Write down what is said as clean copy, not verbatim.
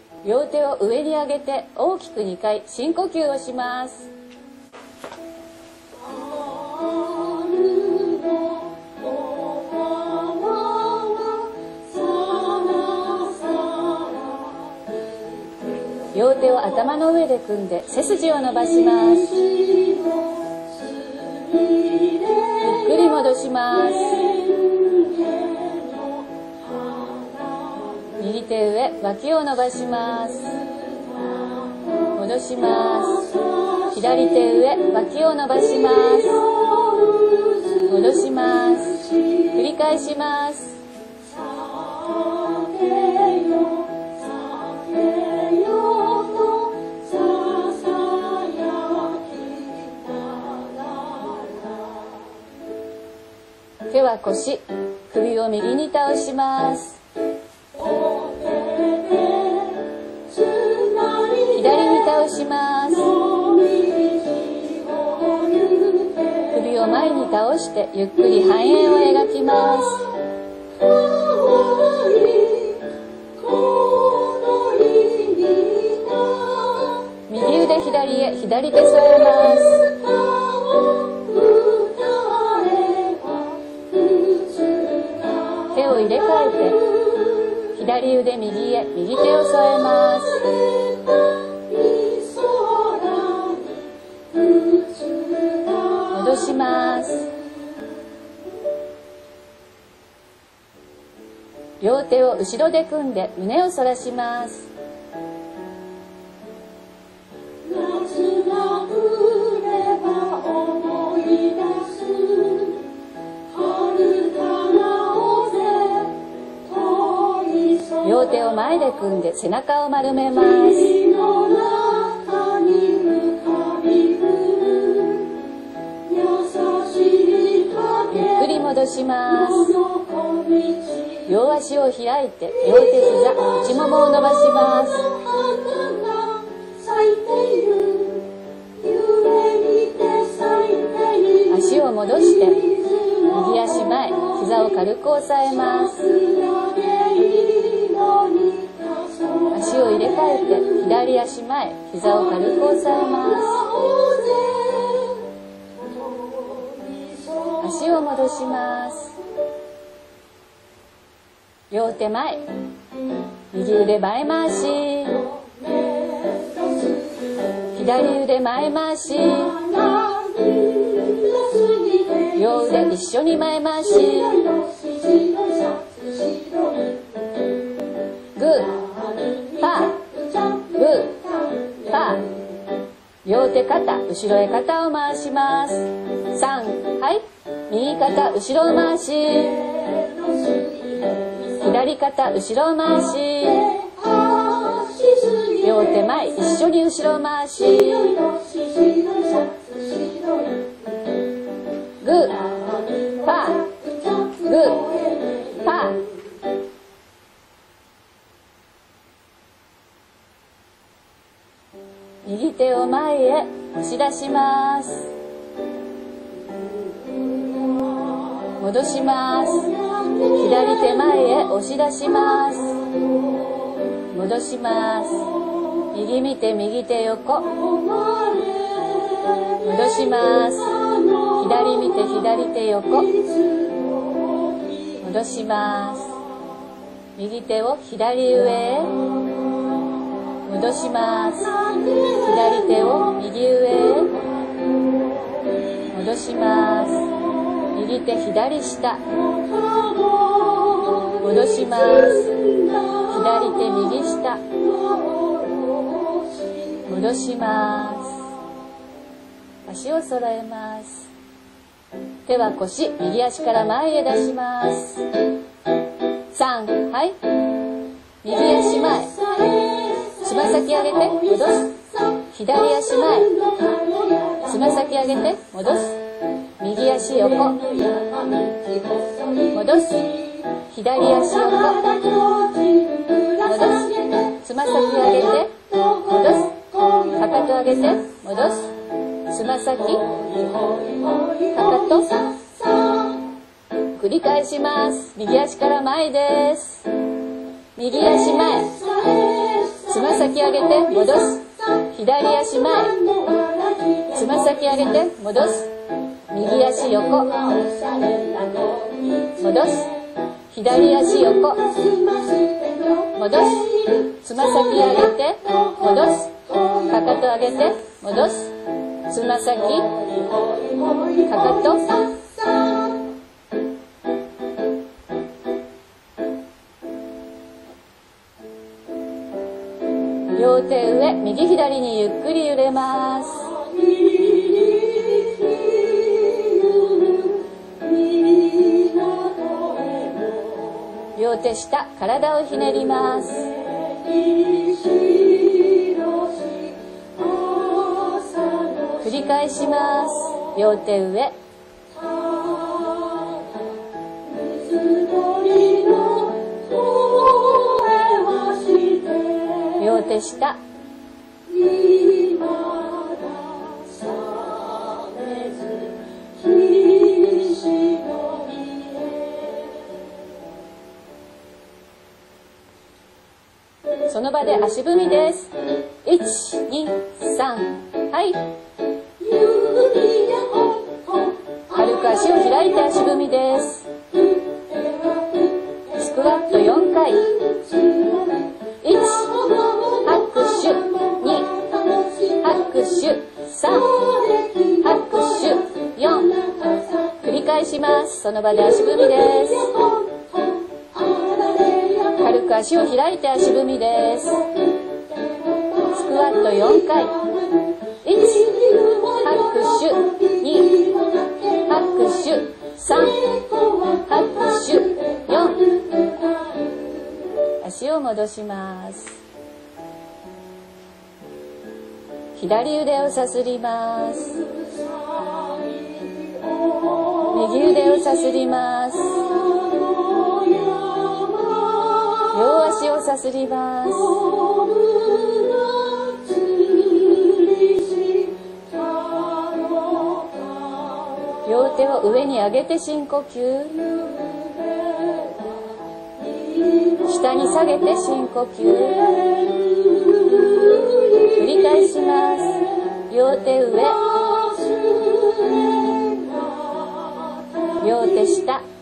両手を上に上げて大きく2回深呼吸をします。両手を頭の上で組んで背筋を伸ばします。ゆっくり戻します。右手上、脇を伸ばします。戻します。左手上、脇を伸ばします。戻します。繰り返します。手は腰、首を右に倒します。左に倒します。首を前に倒してゆっくり半円を描きます。右腕左へ、左手添えます。手を入れ替えて左腕右へ、右手を添えます。戻します。両手を後ろで組んで胸を反らします。両手を前で組んで背中を丸めます。ゆっくり戻します。両足を開いて両手膝、内ももを伸ばします。足を戻して右足前、膝を軽く押さえます。足を入れ替えて左足前、膝を軽く押さえます。足を戻します。両手前、右腕前回し、左腕前回し、両腕一緒に前回し、グーパーグーパー。両手肩、後ろへ肩を回します。3、はい。右肩、後ろ回し。左肩、後ろ回し。両手前、一緒に後ろ回し。グーパーグーパー。右手を前へ押し出します。戻します。左手前へ押し出します。戻します。右見て右手横。戻します。左見て左手横。戻します。右手を左上へ。戻します。左手を右上へ。戻します。右手左下。戻します。左手右下。戻します。足を揃えます。手は腰、右足から前へ出します。3、はい。右足前。つま先上げて戻す。左足前。つま先上げて戻す。右足横。戻す。左足横。戻す。つま先上げて戻す。かかと上げて戻す。つま先、かかと。繰り返します。右足から前です。右足前。つつま先上げて戻す。左足前。つま先上げて戻す。右足横。戻す。左足横。戻す。つま先上げて戻す。かかと上げて戻す。つま先、かかと。両手上、右左にゆっくり揺れます。両手下、体をひねります。繰り返します。両手上。両手下。その場で足踏みです。1、2、3、はい。軽く足を開いて足踏みです。スクワット4回。1、拍手。2、拍手。3、拍手。4。繰り返します。その場で足踏みです。軽く足を開いて足踏みです。スクワット4回。1、拍手。2、拍手。3、拍手。4。足を戻します。左腕をさすります。右腕をさすります。両足をさすります。両手を上に上げて深呼吸。下に下げて深呼吸。繰り返します。両手上。両手下。